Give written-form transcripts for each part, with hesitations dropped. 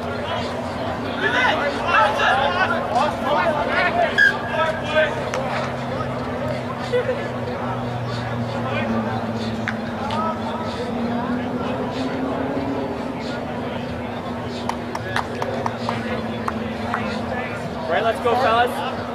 Right, let's go, fellas.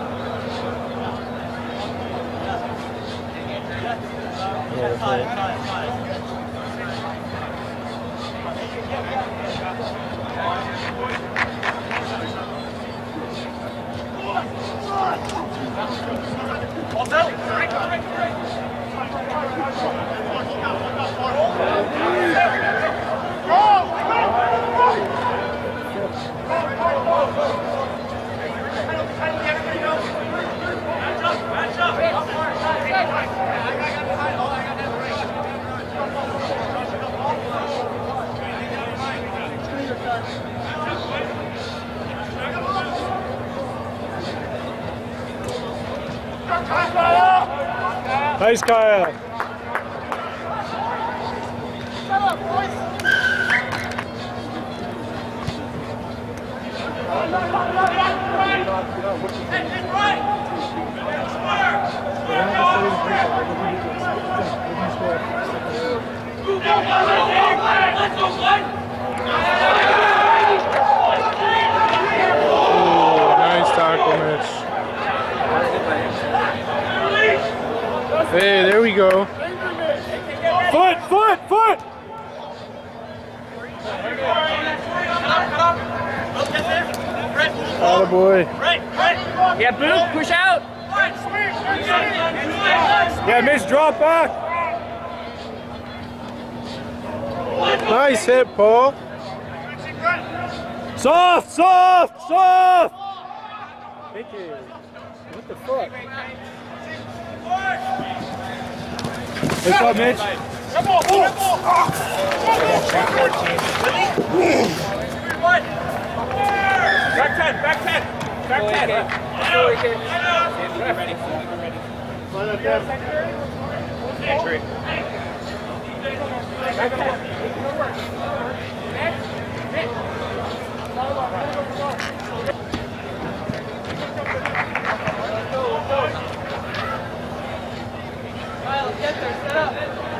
Nice, Kyle. Nice tackle, Mitch. Hey, there we go. Foot, foot, foot! Attaboy. Yeah, Boot, push out! Yeah, Mitch, drop back. Nice hit, Paul. Soft, soft, soft! Thank you. What the fuck? What's up, Mitch? Come on, come on! Back 10, back 10! Back 10! Ready. Get there, set up.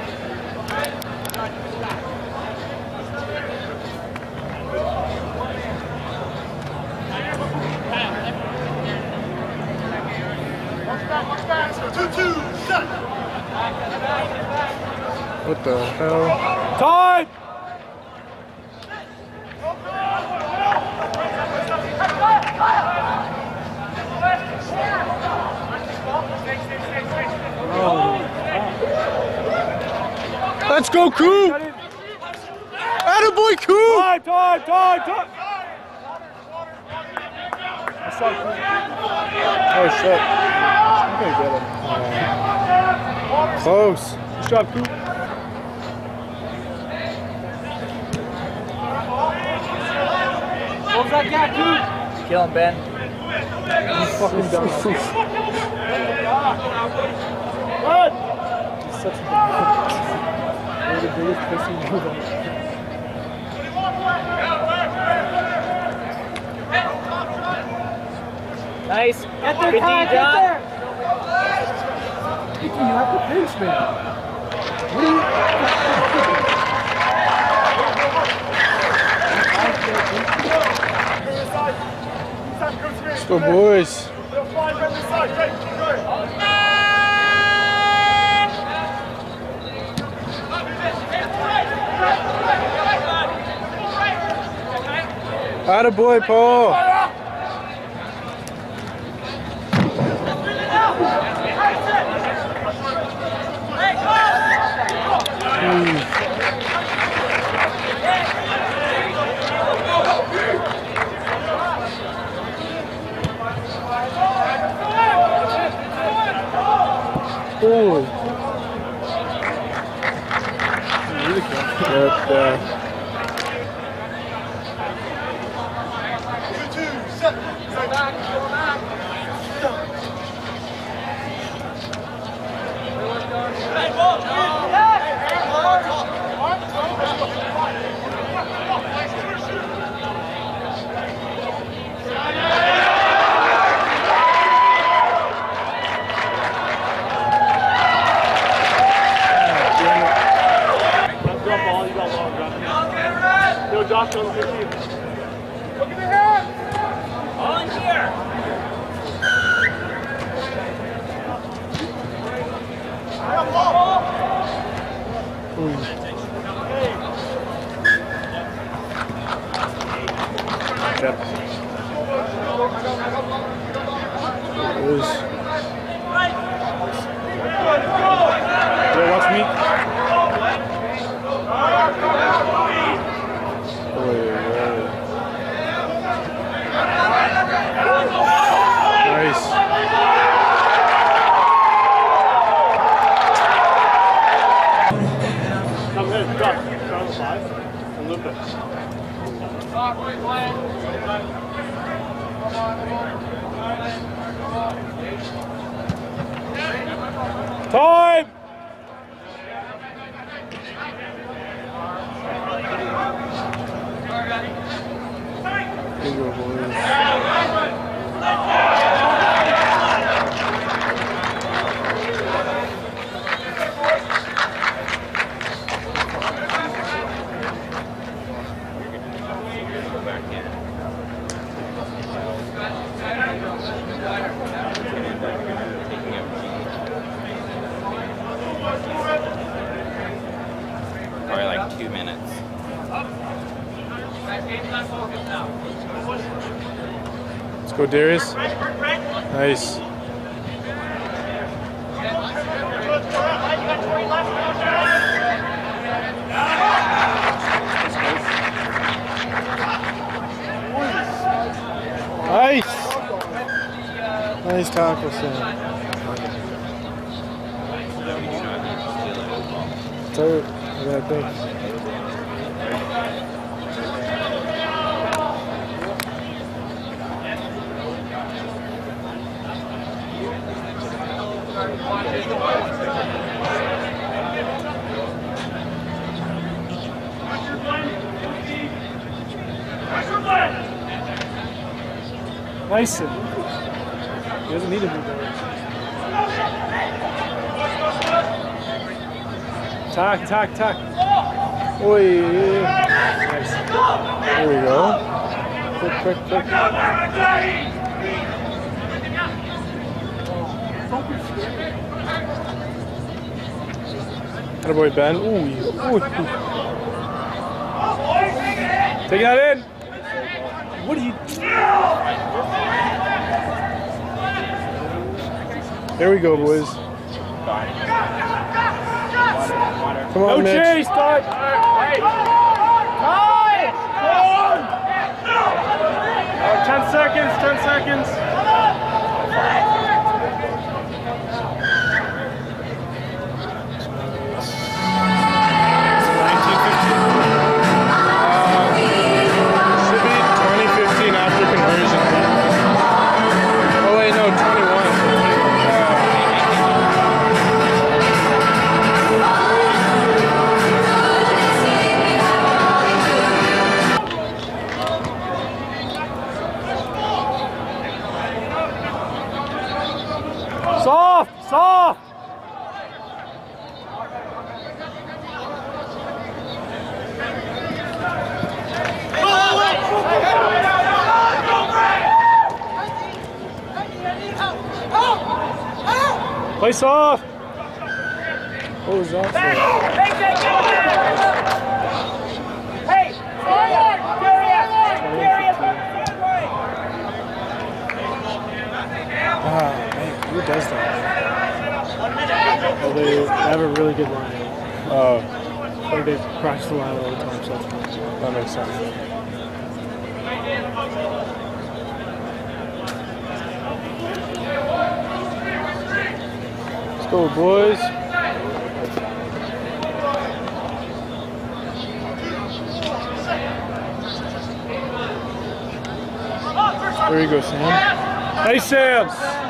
What the hell? Time! Let's go, Coop! Attaboy, Coop! Time! Oh, shit. I'm gonna get him. Close. Good job, Coop. What was that guy, Coop? Kill him, Ben. You fucking dumb. What? He's such a dumb. One of the biggest pussy move on. Nice. Get there, Good John. D, John. You have to pinch, man. What are you... Let's go, boys. Attaboy, Paul. Oh. Really good. better. Yeah, watch me. Nice. Come in, start. Start on the 5 and loop it. Time! Here you go, boys. Probably like 2 minutes. Let's go, Darius. Nice. Nice. Nice tackle, Sam. Third, yeah, I think. Nice. He doesn't need to be there. Tack. Oi. Nice. There we go. Quick. Attaboy, Ben. Ooh. Take that in. What are you? There we go, boys. Come on, Mitch. Chase, start. Hey. 10 seconds. Should be 2015 after conversion. Oh wait, no, 21. Soft! Play soft! What was that for? Hey! Man, who does that? Well, they have a really good line. Oh. Like they practice the line all the time, so that makes sense. Let's go, boys. There you go, Sam. Nice, Sam.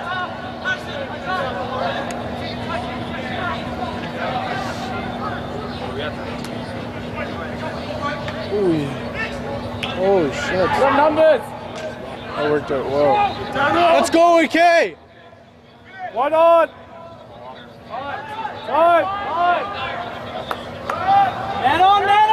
Ooh. Holy shit. Good numbers. That worked out well. Let's go, EK! One on! Man on, man!